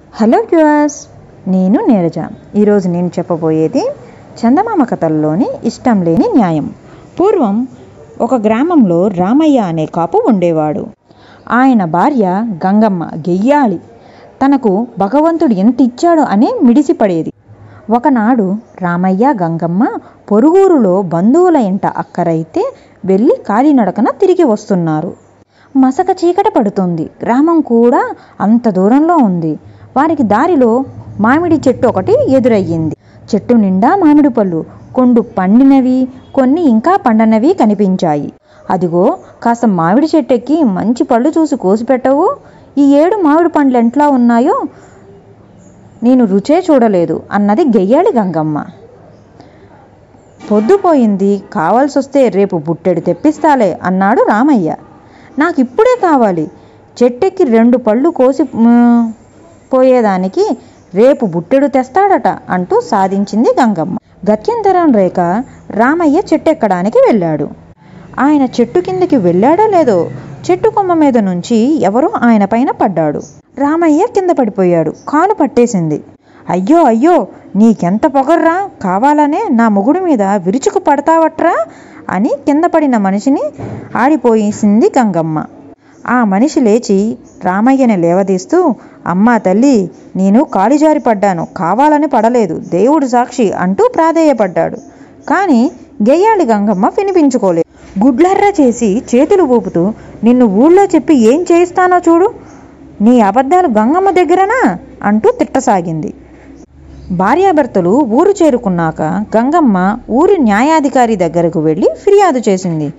Hello viewers, నేను నీరజ. ఈరోజు నేను చెప్పబోయేది చందమామ కథల్లోని ఇష్టం లేని న్యాయం. పూర్వం ఒక గ్రామంలో రామయ్య అనే కాపు ఉండేవాడు. ఆయన భార్య గంగమ్మ గెయ్యాలి. తనకు భగవంతుడు ఎంత ఇచ్చాడో అని మిడిసిపడేది. ఒకనాడు రామయ్య గంగమ్మ పొరుగురులో బంధువుల ఇంట అక్కరైతే వెళ్ళి కాలినడకన తిరిగి వస్తున్నారు. మసక చీకట పడుతుంది. గ్రామం కూడా అంత దూరంలో ఉంది. వారికి దారిలో మామిడి చెట్టు ఒకటి ఎదురయ్యింది. చెట్టు నిండా మామిడి పళ్ళు, కొన్ని పండినవి, కొన్ని ఇంకా పండనవి కనిపించాయి. అదిగో, కాస్త మామిడి చెట్టెక్కి మంచి పళ్ళు చూసి కోసిపెట్టవు? ఈ 7 మామిడి పండ్లు ఎట్లా ఉన్నాయో నేను రుచే చూడలేదు అన్నది గెయ్యాలి గంగమ్మ. పొద్దుపోయింది, కావాల్సొస్తే రేపు బుట్టెడు తెప్పిస్తాలే అన్నాడు రామయ్య. నాకిప్పుడే కావాలి. చెట్టెక్కి 2 పళ్ళు కోసి పోయేదానికి రేపు బుట్టెడు తెస్తాడట అంటూ సాధించింది గంగమ్మ. గత్యంతరం రేక రామయ్య చెట్టెక్కడానికి వెళ్ళాడు. ఆయన చెట్టు కిందకి వెళ్ళాడో లేదో, చెట్టు కొమ్మ మీద నుంచి ఎవరో ఆయన పైన పడ్డాడు. రామయ్య కింద పడిపోయాడు. కాలు పట్టేసింది. అయ్యో అయ్యో, నీకెంత పొగర్రా, కావాలనే నా మొగుడు మీద విరుచుకు పడతావట్రా అని కింద పడిన మనిషిని ఆడిపోయేసింది గంగమ్మ. ఆ మనిషి లేచి రామయ్యని లేవదీస్తూ, అమ్మా తల్లి, నేను కాలిజారి పడ్డాను, కావాలని పడలేదు, దేవుడు సాక్షి అంటూ ప్రాధేయపడ్డాడు. కానీ గెయ్యాలి గంగమ్మ వినిపించుకోలేదు. గుడ్లర్ర చేసి చేతులు ఊపుతూ, నిన్ను ఊళ్ళో చెప్పి ఏం చేయిస్తానో చూడు, నీ అబద్ధాలు గంగమ్మ దగ్గరనా అంటూ తిట్టసాగింది. భార్యాభర్తలు ఊరు చేరుకున్నాక గంగమ్మ ఊరి న్యాయాధికారి దగ్గరకు వెళ్ళి ఫిర్యాదు చేసింది.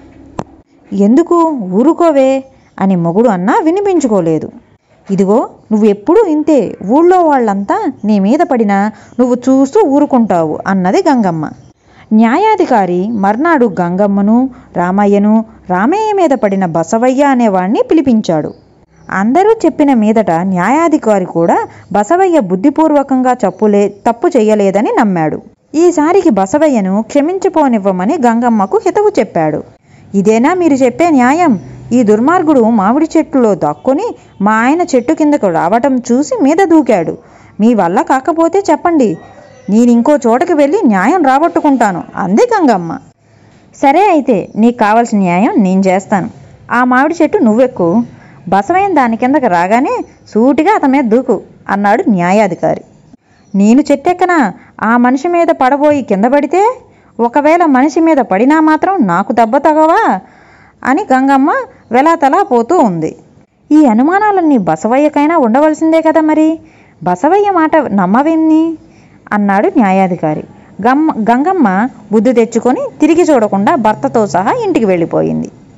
ఎందుకు ఊరుకోవే అని మొగుడు అన్నా వినిపించుకోలేదు. ఇదిగో, నువ్వు ఎప్పుడూ ఇంతే, ఊళ్ళో వాళ్ళంతా నీ మీద పడినా నువ్వు చూస్తూ ఊరుకుంటావు అన్నది గంగమ్మ. న్యాయాధికారి మర్నాడు గంగమ్మను, రామయ్యను, రామయ్య మీద పడిన బసవయ్య అనేవాణ్ణి పిలిపించాడు. అందరూ చెప్పిన మీదట న్యాయాధికారి కూడా బసవయ్య బుద్ధిపూర్వకంగా తప్పు చేయలేదని నమ్మాడు. ఈసారికి బసవయ్యను క్షమించిపోనివ్వమని గంగమ్మకు హితవు చెప్పాడు. ఇదేనా మీరు చెప్పే న్యాయం? ఈ దుర్మార్గుడు మామిడి చెట్టులో దాక్కొని మా ఆయన చెట్టు కిందకు రావటం చూసి మీద దూకాడు. మీ వల్ల కాకపోతే చెప్పండి, నేనింకో చోటకి వెళ్ళి న్యాయం రాబట్టుకుంటాను అంది గంగమ్మ. సరే అయితే, నీకు కావాల్సిన న్యాయం నేను చేస్తాను. ఆ మామిడి చెట్టు నువ్వెక్కు, బసవయ్య దాని కిందకు రాగానే సూటిగా అతని మీద దూకు అన్నాడు న్యాయాధికారి. నేను చెట్టెక్కనా? ఆ మనిషి మీద పడబోయి కింద పడితే? ఒకవేళ మనిషి మీద పడినా మాత్రం నాకు దెబ్బ తగవా అని గంగమ్మ వెలాతలా పోతూ ఉంది. ఈ అనుమానాలన్నీ బసవయ్యకైనా ఉండవలసిందే కదా, మరి బసవయ్య మాట నమ్మవేన్ని అన్నాడు న్యాయాధికారి. గంగమ్మ బుద్ధి తెచ్చుకొని తిరిగి చూడకుండా భర్తతో సహా ఇంటికి వెళ్ళిపోయింది.